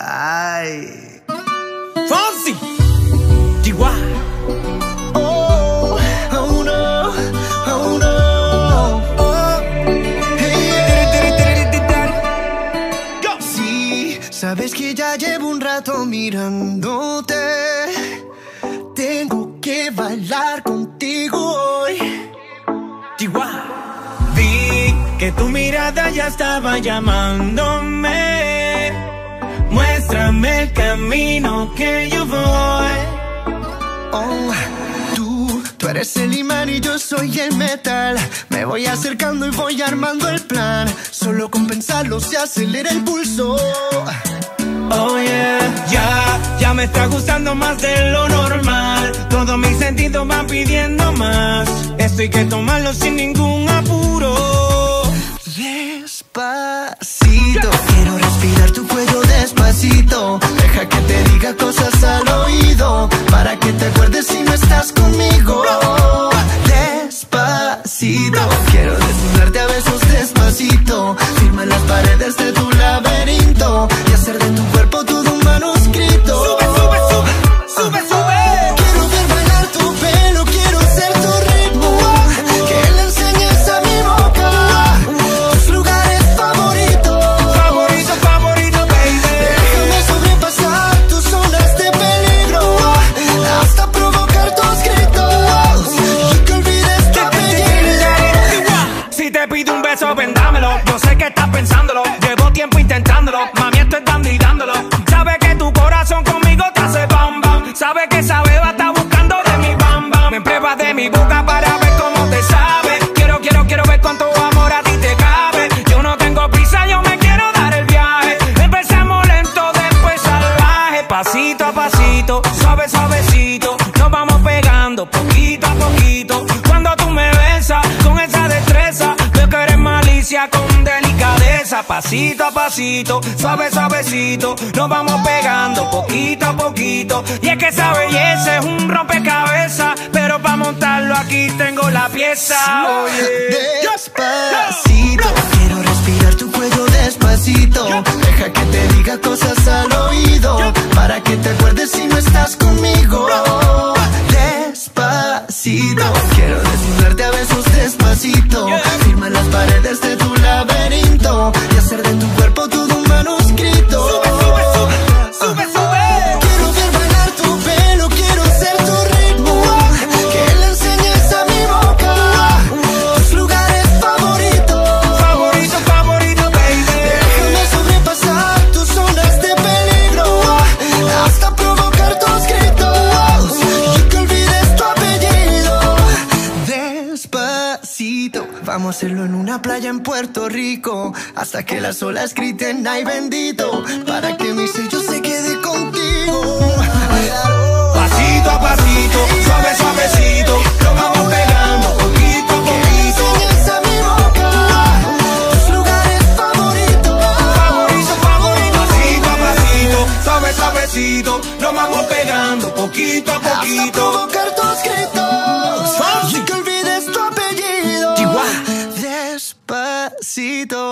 Ay. Fonsi, Chihuahua. Oh, oh no, oh no. Oh, hey. Sí, sabes que ya llevo un rato mirándote. Tengo que bailar contigo hoy. Chihuahua. Vi que tu mirada ya estaba llamándome. Muéstrame el camino que yo voy. Oh, tú eres el imán y yo soy el metal. Me voy acercando y voy armando el plan. Solo con pensarlo se acelera el pulso. Oh yeah, ya me está gustando más de lo normal. Todos mis sentidos van pidiendo más. Esto hay que tomarlo sin ningún apuro. Despacito, quiero respirar tu cuello despacito. Deja que te diga cosas al oído, para que te acuerdes si no estás conmigo. Despacito, quiero desnudarte a besos despacito. Firma las paredes de tu laberinto y hacer de tu cuerpo todo un manuscrito. Sube, sube, sube, sube, sube. Quiero ver bailar tu pelo, quiero ser tu ritmo. Que le enseñes a mi boca tus lugares favoritos. Favorito, favorito, baby. Déjame sobrepasar tus zonas de peligro, hasta provocar tus gritos y que olvides tu apellido. Si te pido un beso, ven dámelo. Yo sé que estás pensándolo, llevo tiempo intentándolo. Mami, estoy dando y dándolo. Sabe que tu corazón conmigo te hace bam bam. Sabe que esa beba está buscando de mi bam bam. Me pruebas de mi boca para ver cómo te sabe. Quiero ver cuánto amor a ti te cabe. Yo no tengo prisa, yo me quiero dar el viaje. Empezamos lento, después salvaje. Pasito a pasito, suave, suavecito. Nos vamos pegando poquito a poquito. Cuando tú me besas con esa destreza, veo que eres malicia con delicadeza. Pasito a pasito, suave, suavecito. Nos vamos pegando poquito a poquito. Y es que esa belleza es un rompecabezas, pero para montarlo aquí tengo la pieza. Despacito, quiero respirar tu cuello despacito. Deja que te diga cosas al oído, para que te acuerdes si no estás conmigo. Despacito, quiero desnudarte a besos despacito. Firma las paredes de tu laberinto y hacer de tu cuerpo todo un manuscrito. Sube, sube, sube, sube, sube. Quiero ver bailar tu pelo, quiero ser tu ritmo. Que le enseñes a mi boca tus lugares favoritos. Favorito, favorito, baby. Déjame sobrepasar tus zonas de peligro, hasta provocar tus gritos y que olvides tu apellido. Despacito, vamos a hacerlo en una playa en Puerto Rico, hasta que las olas griten ay bendito, para que mi sello se quede contigo. Pasito a pasito, suave, suavecito. Nos vamos pegando poquito a poquito. Enseñas a mi boca tus lugares favoritos. Favorito, favorito. Pasito a pasito, suave, suavecito. Nos vamos pegando poquito a Hasta poquito. provocar tus gritos y que olvides tu apellido. Chihuahua. Despacito.